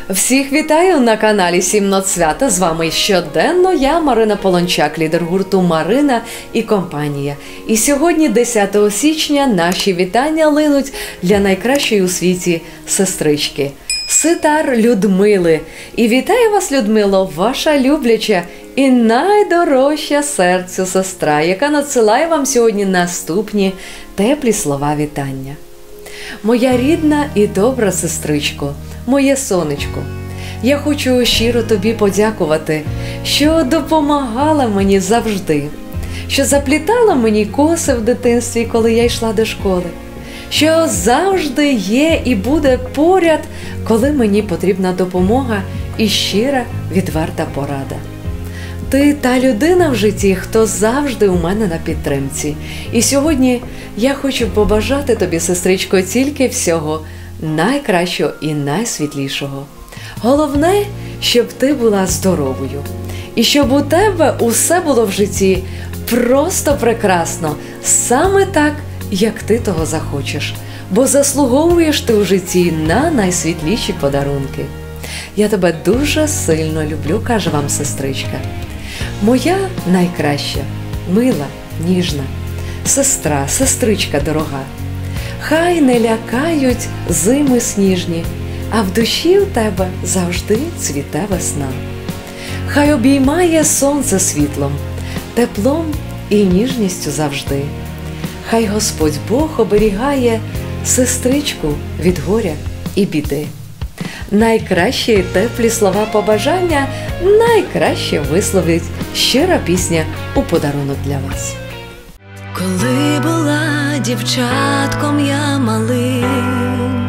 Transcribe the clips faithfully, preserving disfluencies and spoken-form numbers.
Всіх вітаю на каналі Сім нот свята. З вами щоденно я, Марина Полончак, лідер гурту «Марина і компанія». І сьогодні, десятого січня, наші вітання линуть для найкращої у світі сестрички – Ситар Людмили. І вітаю вас, Людмило, ваша любляча і найдорожча серцю сестра, яка надсилає вам сьогодні наступні теплі слова вітання. Моя рідна і добра сестричко, моє сонечко, я хочу щиро тобі подякувати, що допомагала мені завжди, що заплітала мені коси в дитинстві, коли я йшла до школи, що завжди є і буде поряд, коли мені потрібна допомога і щира, відверта порада. Ти та людина в житті, хто завжди у мене на підтримці. І сьогодні я хочу побажати тобі, сестричко, тільки всього найкращого і найсвітлішого. Головне, щоб ти була здоровою. І щоб у тебе усе було в житті просто прекрасно, саме так, як ти того захочеш. Бо заслуговуєш ти у житті на найсвітліші подарунки. Я тебе дуже сильно люблю, каже вам сестричка. Моя найкраща, мила, ніжна, сестра, сестричка дорога. Хай не лякають зими сніжні, а в душі у тебе завжди цвіте весна. Хай обіймає сонце світлом, теплом і ніжністю завжди. Хай Господь Бог оберігає сестричку від горя і біди. Найкращі теплі слова побажання найкраще висловить щира пісня у подарунок для вас. Коли була дівчатком я малим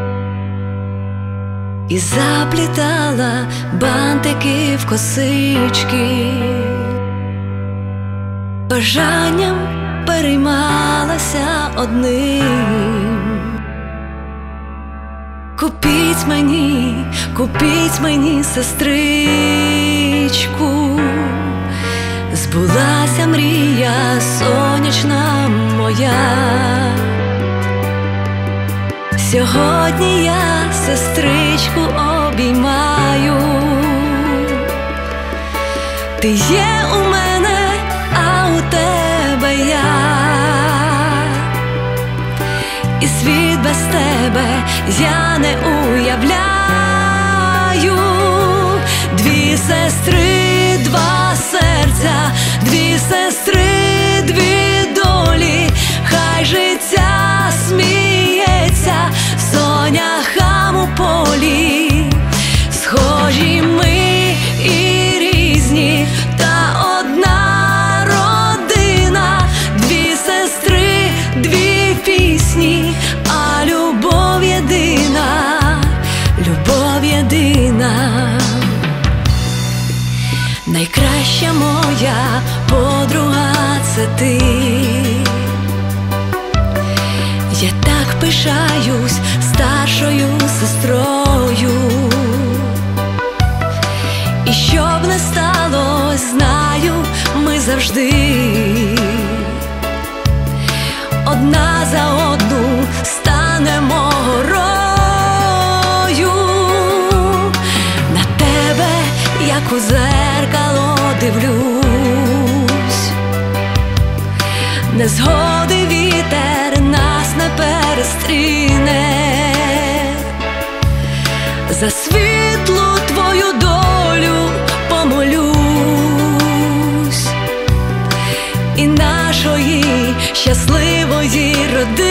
і заплітала бантики в косички, бажанням переймалася одним: купіть мені, купіть мені сестричку. Збулася мрія сонячна моя. Сьогодні я сестричку обіймаю. Ти є у мене, а у тебе я. І світ без тебе я не уявляю. Дві сестри, два серця, дві сестри, дві долі. Хай життя сміється соняхам у полі. Схожі ми і різні, та одна родина. Дві сестри, дві пісні, а любов єдина, любов єдина. Найкраща моя подруга – це ти. Я так пишаюсь старшою сестрою. І щоб не сталося, знаю, ми завжди одна за одну станемо горою. На тебе, як у зеркало, дивлюсь. Незгоди вітер нас не перестріне. За світлу твою долю помолюсь. І нашої щасливої родини